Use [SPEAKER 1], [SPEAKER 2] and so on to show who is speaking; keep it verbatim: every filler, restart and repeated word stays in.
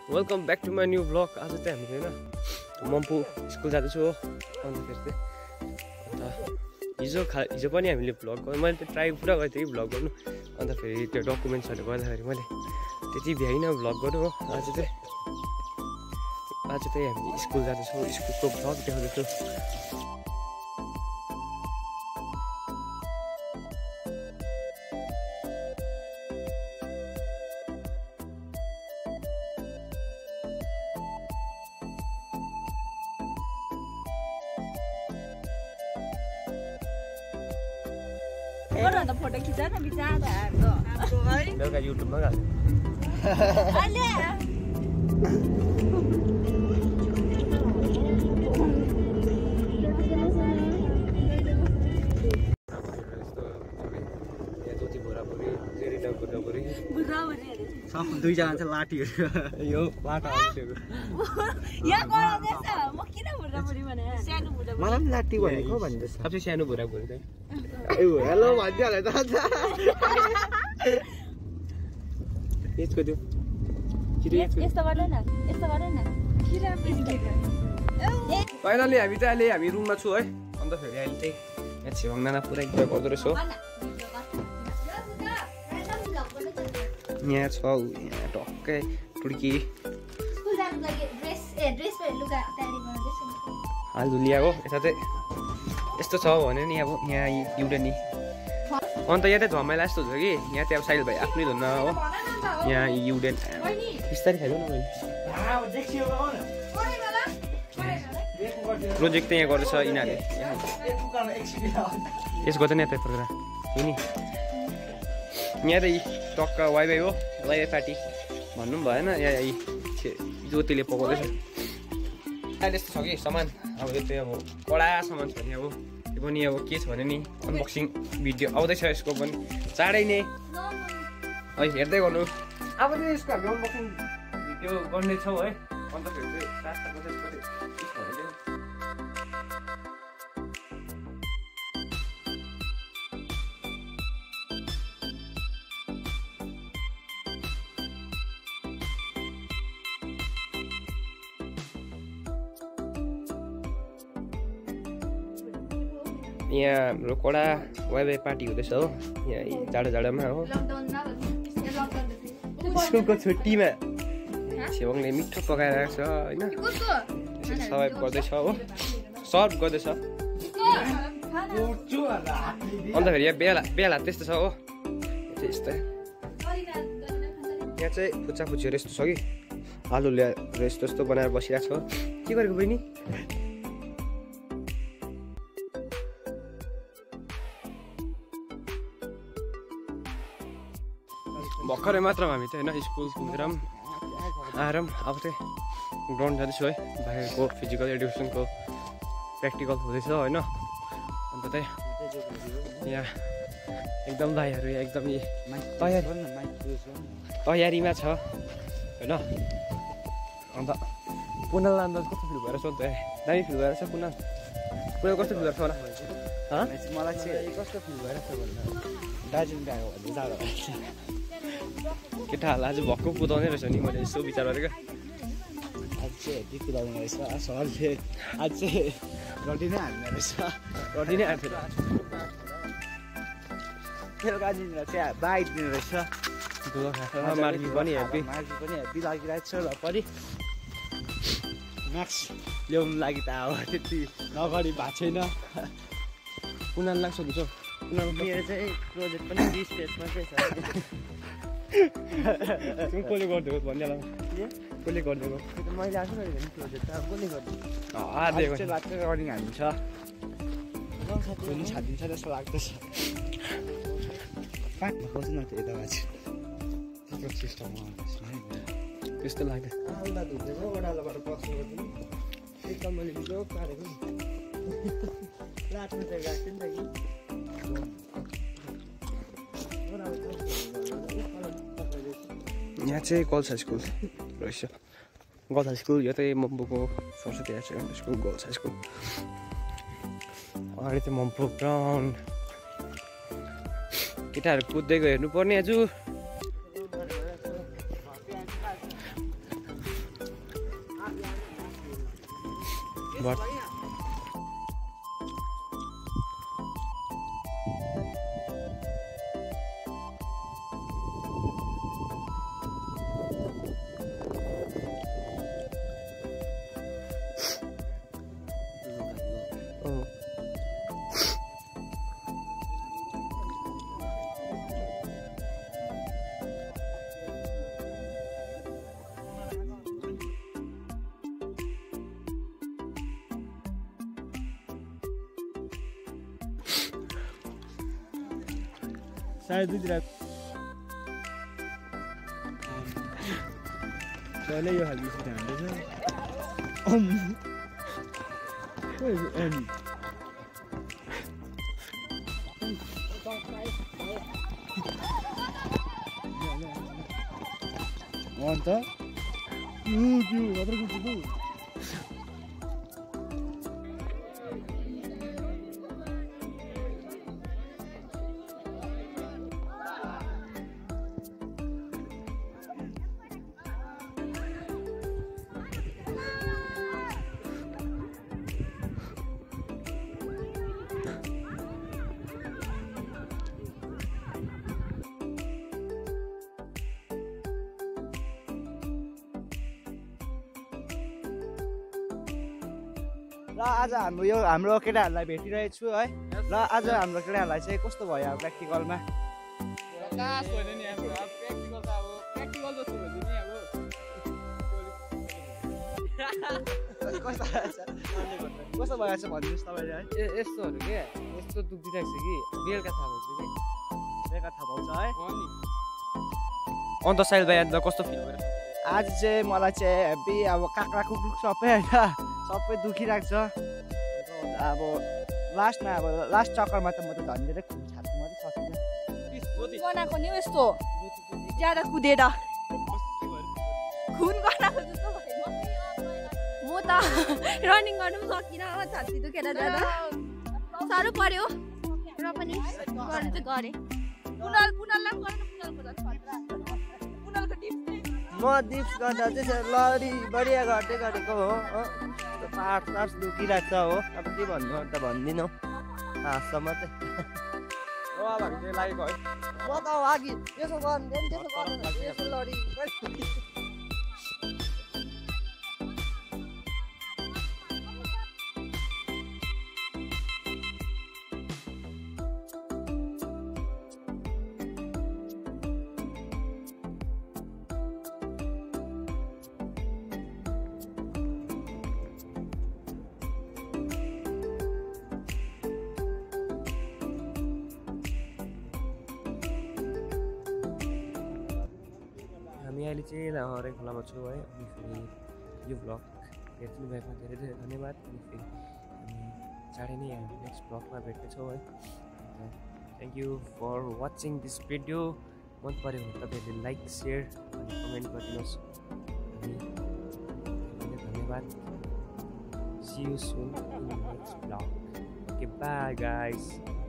[SPEAKER 1] Welcome back to my new blog. आज चाहिँ हामी होइन मम्पू स्कुल जाँदैछु हो। अन्तखेरि चाहिँ अन्त हिजो खा हिजो पनि हामीले भ्लग गर्नु मैले त्यो ट्राई पुरा गरेको थिएँ कि भ्लग गर्नु। अन्त फेरि त्यो डकुमेन्ट्सहरू गर्दाखेरि मैले त्यति भ्याइनँ भ्लग गर्नु हो। आज चाहिँ आज चाहिँ हामी स्कुल जाँदैछौँ, स्कुलको भ्लग देखाउँदैछु।
[SPEAKER 2] Orang tak foto kita nak bicara tu.
[SPEAKER 1] Dah kat YouTube mana?
[SPEAKER 2] Ada.
[SPEAKER 3] दुई जना चाहिँ लाठीहरु यो लाटाहरु
[SPEAKER 2] या कोला देछ म किन बुढाबुढी भने सानो बुढाबुढी
[SPEAKER 3] मलाई पनि लाठी भनेको भन्दैछ
[SPEAKER 1] सबसे सानो बुढाबुढी चाहिँ
[SPEAKER 3] ए हेलो भन्छ होला त
[SPEAKER 1] यसको त्यो
[SPEAKER 2] यस्तो गर्न न यस्तो गर्न न किरा
[SPEAKER 1] फाइनली हामी चाहिँ अहिले हामी रुममा छु है। अन्त फेरि अहिले चाहिँ यहाँ छिवाङ नाना पुरा इन्जोय गर्दो रहेछ हो। यहाँ छ यहाँ टक्कै टुर्की हालु ल्याएको यता चाहिँ यस्तो छ भने नि अब यहाँ युडेनी अन्त यहाँ चाहिँ झमेला यस्तो छ कि यहाँ चाहिँ अब साइल भाइ आफ्नै धुन्न हो। यहाँ युडेन बिस्तारै खाइदेऊ न मैले प्रोजेक्ट चाहिँ यहाँ गर्दैछ यिनीहरूले यसको चाहिँ नेता फर्केर हो नि। यहाँ चाहिँ टक्का वाइवाई हो वाइवाई पार्टी भन्नु पनि भएन। यहाँ ज्योतिले पकाउँदैछ अहिले यस्तो छ कि सामान अब यो चाहिँ अब कडा सामान छ नि अब त्यो पनि अब के छ भने नि अनबक्सिङ भिडियो आउँदैछ यसको पनि चाँडै नै है हेर्दै गर्नु। अब चाहिँ यसको हामी अनबक्सिङ भिडियो गर्नेछौँ है। अन्त फेरि चाहिँ रास्ताको चाहिँ यसको चाहिँ यहाँ हाम्रो कडा वाइवाई पार्टी हुँदैछ हो। यहाँ जाडो जाडोमा हो स्कुलको छुट्टीमा छेवाङले मिठो पकाइरहेको छ होइन सर्भ गर्दैछ हो सर्भ गर्दैछ। अन्त फेरि यहाँ बेला बेला त्यस्तो छ हो यस्तो यहाँ चाहिँ फुच्चा फुच्चीहरू यस्तो छ कि आलु ल्याएर यस्तो यस्तो बनाएर बसिरहेको छ। के गरेको बहिनी भर्खरै मात्र हामी चाहिँ होइन स्कुल पुगेर पनि आएर पनि अब चाहिँ ग्राउन्ड जाँदैछु है। भाइको फिजिकल एडुकेसनको प्र्याक्टिकल हुँदैछ होइन। अन्त चाहिँ यहाँ एकदम भाइहरू यहाँ एकदम तयारी तयारीमा छ होइन। अन्त पुनल अन्त कस्तो फिल भएर छ नि त दामी फिल भएर छ पुनल पुनल कस्तो फिल भएर छ होला
[SPEAKER 3] मलाई चाहिँ कस्तो फिल भइरहेको छ भन्दा दार्जिलिङ गएको भन्दा जाडो भएछ
[SPEAKER 1] केटाहरूलाई आज भक्कु कुदाउने रहेछ नि मैले यसो विचार गरेको।
[SPEAKER 3] आज चाहिँ हेभी कुदाउने रहेछ सरले आज चाहिँ रडी नै हाल्ने रहेछ
[SPEAKER 1] रडी नै हाल्थ्यो
[SPEAKER 3] बेलुका दिनेर चाहिँ बाइक दिने रहेछ
[SPEAKER 1] मार्की पनि हेभी
[SPEAKER 3] मार्की पनि हेभी लागिरहेको छ र पनि म्याक्स ल्याउनु लागि त अब त्यति नगरी भएको छैन।
[SPEAKER 1] पुनल लाग्छ हुन्छ
[SPEAKER 3] मेरो चाहिँ प्रोजेक्ट पनि बिस पेजमा चाहिँ छ।
[SPEAKER 1] कसले गरिदिएको भनिहाल कसले गरिदिएको
[SPEAKER 3] मैले आफै गरेको नि प्रोजेक्ट अब कसले
[SPEAKER 1] गरिदिएको
[SPEAKER 3] चाहिँ लाग्छ रिकर्डिङ हालिन्छ पनि छाडिन्छ जस्तो लाग्दैछ। पाठमा बस्नु न त्यो यता त्यस्तो सिस्टममा
[SPEAKER 1] त्यस्तो लाग्छ
[SPEAKER 3] आउँदा धुँदैको ओडालोबाट बस्नु गर्नु एकदम मैले भिडियो पारेको नि रातमा चाहिँ गएको नि त
[SPEAKER 1] यहाँ चाहिँ गर्ल्स हाई स्कुल रहेछ। गर्ल्स हाई स्कुल यो चाहिँ मम्पूको Saraswati higher secondary school girls high school. अगाडि चाहिँ मम्पू ग्राउन्ड केटाहरू कुद्दै गयो हेर्नुपर्ने आज भर
[SPEAKER 3] साढे दुईतिर पहिल्यै यो खालको सिट हान्दैछ अन्त र आज हाम्रो यो हाम्रो केटाहरूलाई भेटिरहेको छु है र आज हाम्रो केटाहरूलाई चाहिँ कस्तो भयो अब प्र्याक्टिकलमा कस्तो कस्तो भएको छ भनिदिनुहोस् तपाईँले है
[SPEAKER 1] ए यस्तोहरू के यस्तो दुखिरहेको छ कि बेलुका थाहा पाउँछ कि
[SPEAKER 3] बेलुका थाहा पाउँछ है
[SPEAKER 1] अन्त साइल भाइ अन्त कस्तो फिल भयो
[SPEAKER 3] आज चाहिँ मलाई चाहिँ हेभी अब काक्रा कुकुर सबै होइन सबै दुखिरहेको छ अब लास्टमा अब लास्ट चक्करमा त म त झन्डै खुन छाप्नु मात्रै सकिनँ
[SPEAKER 2] गनाएको नि यस्तो ज्यादा कुदेर खुन गनाएको जस्तो भयो म त रनिङ गर्नु पनि सकिनँ हो छाती दुखेर जाँदा साह्रो पर्यो र पनि गर्नु चाहिँ गरेँ पुनल पुनललाई पनि गरेन पुनलको पुनलको टिप्स
[SPEAKER 3] म डिप्स गर्दा चाहिँ लडी बढिया गर्दै गरेको हो पार्ट पार्ट दुखिरहेको छ हो अब के भन्नु त भन्दिनँ हाँस्छ मात्रै
[SPEAKER 1] लागेको है
[SPEAKER 3] म त अघि यसो गर्नु त्यसो गर्नु यसो लडी
[SPEAKER 1] हामी अहिले चाहिँ हरे खोलामा छु है अनि फेरि यो भ्लग हेरिदिनु भएकोमा धेरै धेरै धन्यवाद अनि फेरि हामी चाँडै नै हामी नेक्स्ट भ्लगमा भेट्नेछौँ है thank you for watching this video मन पऱ्यो भने तपाईँहरूले लाइक सेयर अनि कमेन्ट गरिदिनुहोस् अनि धन्यवाद see you soon in next vlog okay bye guys